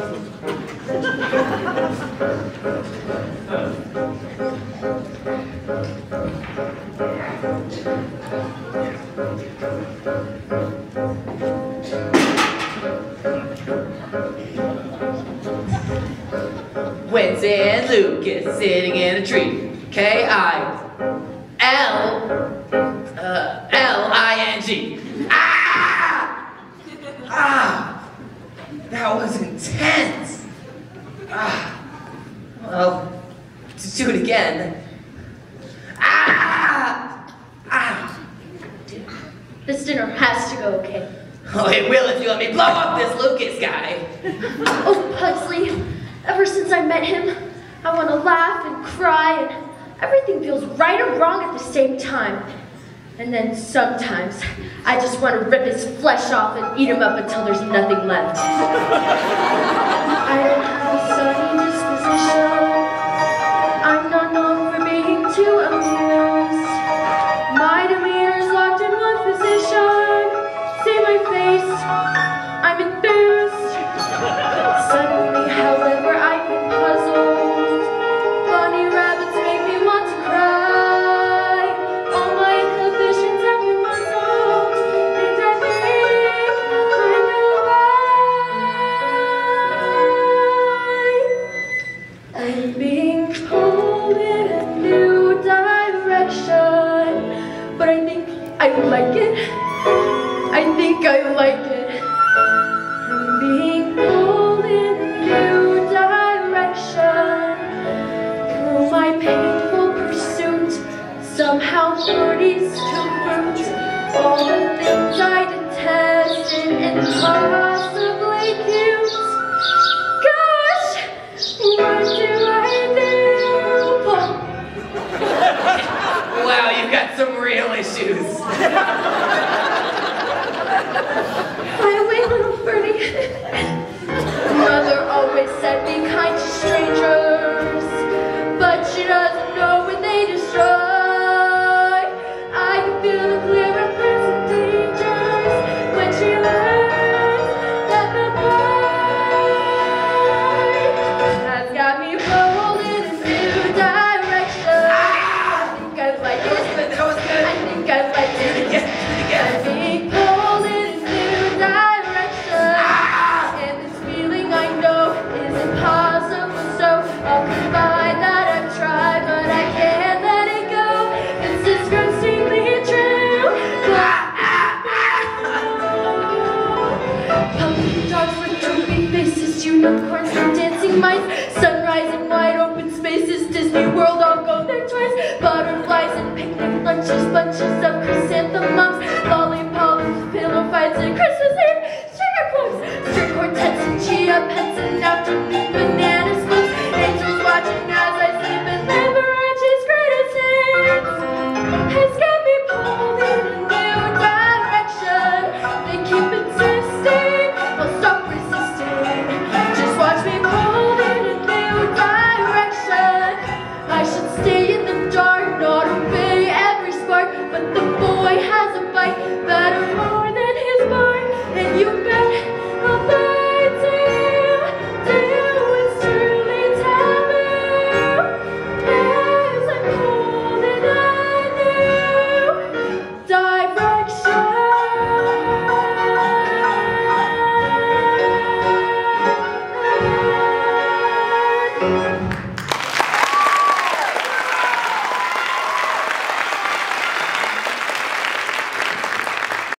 Wednesday and Lucas sitting in a tree. K-I-L-L-I-N-G. Ah! Ah! That was intense. Ah! Well, to do it again. Ah! Ah! This dinner has to go okay. Oh, it will if you let me blow up this Lucas guy. Oh, Pugsley, ever since I met him, I want to laugh and cry, and everything feels right or wrong at the same time. And then sometimes, I just want to rip his flesh off and eat him up until there's nothing left. I don't have a sunny disposition. I'm not known for being too amused. My demeanor's locked in one position. See my face, I'm enthused. Suddenly, however, I've been puzzled. Bunny rabbits make me want to cry. All my inhibitions have been muzzled. And I think I'm alive. I'm being pulled in a new direction. But I think I like it. I think I like it. I'm being pulled in a new direction. Through my painful pursuit, somehow birdies to root. All the things I detested, impossibly cute. Gosh, what do I do? Wow, you've got some real issues. Fly away, little birdie. Mother always said be kind to strangers, but she doesn't know when they destroy. I can feel the clear and present dangers when she learns that the boy has got me rolling in a new direction. I think I like it. That was good. I think I like it. Yes, I'm being pulled in a new direction. And this feeling I know is impossible, so I'll confide that I've tried, but I can't let it go. This is grossly true. Pumpkin dogs with droopy faces, unicorns and dancing mice, sunrise in wide open spaces, Disney World, I'll go there twice. Butterflies and picnic lunches, bunches of chrysanthemums, lollipops, pillow fights and Christmas Eve, sugar plums, string quartets and chia pets and afternoon banana splits, angels watching as I sleep and Liberace's greatest hits. It's got me pulled in a new direction. They keep insisting, I'll stop resisting. Just watch me pulled in a new direction. I should stay in the dark, not obey every spark, but the boy has a bite better more than his bark, and you bet I'll bite him till it's truly taboo. As I'm pulled in a new direction.